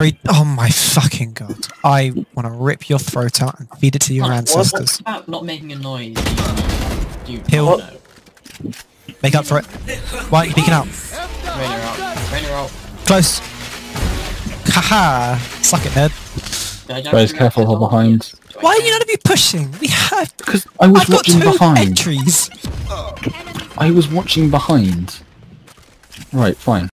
Oh my fucking god. I want to rip your throat out and feed it to your ancestors. What's about not making a noise? You He'll know. make up for it. Why aren't you peeking out? Rainer out. Rainer out. Close. Haha. Suck it, nerd. Guys, careful, hold behind. Why are you none of you pushing? We have. Because I was I've got watching 2 behind. entries. I was watching behind. Right, fine.